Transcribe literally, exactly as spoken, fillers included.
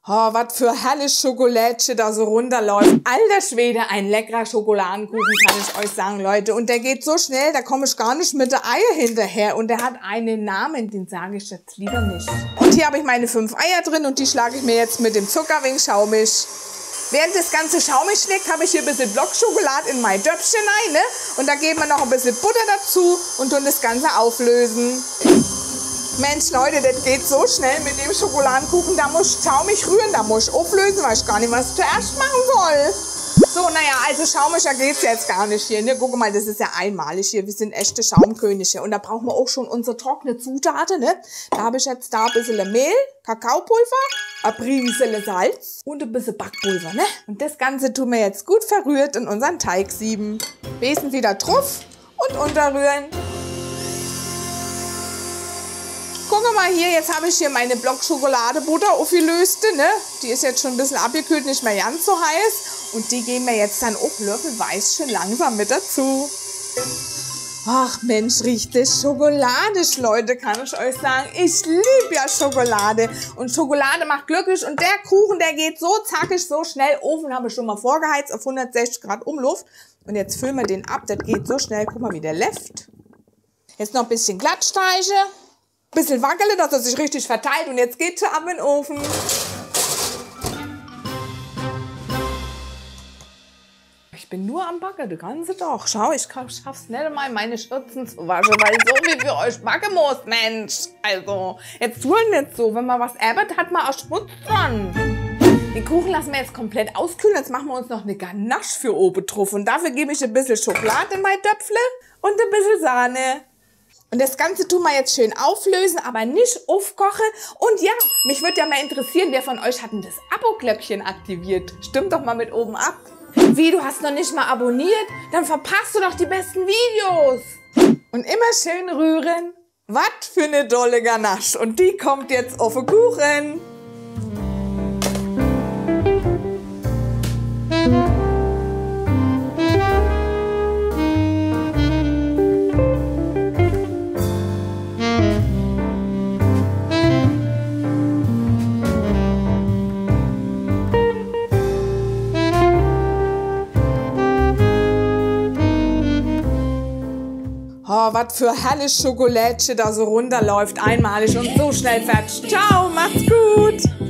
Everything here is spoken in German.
Oh, was für herrlich Schokolädchen da so runterläuft. Alter Schwede, ein leckerer Schokoladenkuchen, kann ich euch sagen, Leute. Und der geht so schnell, da komme ich gar nicht mit der Eier hinterher. Und der hat einen Namen, den sage ich jetzt lieber nicht. Und hier habe ich meine fünf Eier drin und die schlage ich mir jetzt mit dem Zucker wegen schaumig. Während das Ganze schaumig schlägt, habe ich hier ein bisschen Blockschokolade in mein Döpfchen rein, ne? Und da geben wir noch ein bisschen Butter dazu und tun das Ganze auflösen. Mensch, Leute, das geht so schnell mit dem Schokoladenkuchen. Da muss ich schaumig rühren, da muss ich auflösen, weil ich gar nicht was ich zuerst machen soll. So, naja, also schaumiger geht's jetzt gar nicht hier, ne? Guck mal, das ist ja einmalig hier. Wir sind echte Schaumkönige. Und da brauchen wir auch schon unsere trockene Zutaten, ne? Da habe ich jetzt da ein bisschen Mehl, Kakaopulver, ein bisschen Salz und ein bisschen Backpulver, ne? Und das Ganze tun wir jetzt gut verrührt in unseren Teig sieben. Besen wieder drauf und unterrühren. Guck mal hier, jetzt habe ich hier meine Blocksschokoladebutter aufgelöst, ne? Die ist jetzt schon ein bisschen abgekühlt, nicht mehr ganz so heiß. Und die geben wir jetzt dann auch löffelweise schön langsam mit dazu. Ach Mensch, riecht das schokoladisch, Leute, kann ich euch sagen. Ich liebe ja Schokolade. Und Schokolade macht glücklich. Und der Kuchen, der geht so zackig, so schnell. Ofen habe ich schon mal vorgeheizt auf hundertsechzig Grad Umluft. Und jetzt füllen wir den ab. Das geht so schnell. Guck mal, wie der läuft. Jetzt noch ein bisschen glatt streiche. Bisschen wackele, dass er sich richtig verteilt. Und jetzt geht's ab in den Ofen. Ich bin nur am Backen, du kannst doch. Schau, ich schaff's nicht mal, meine Schürzen zu waschen, weil so wie für euch backen muss, Mensch. Also, jetzt tun nicht so. Wenn man was erbert, hat man auch Schmutz dran. Den Kuchen lassen wir jetzt komplett auskühlen. Jetzt machen wir uns noch eine Ganache für oben drauf. Und dafür gebe ich ein bisschen Schokolade in mein Töpfle und ein bisschen Sahne. Und das Ganze tun wir jetzt schön auflösen, aber nicht aufkochen. Und ja, mich würde ja mal interessieren, wer von euch hat denn das Abo-Glöckchen aktiviert? Stimmt doch mal mit oben ab. Wie, du hast noch nicht mal abonniert? Dann verpasst du doch die besten Videos. Und immer schön rühren. Was für eine dolle Ganache. Und die kommt jetzt auf den Kuchen. Oh, was für herrlich Schokolädchen da so runterläuft, einmalig und so schnell fertig. Ciao, macht's gut!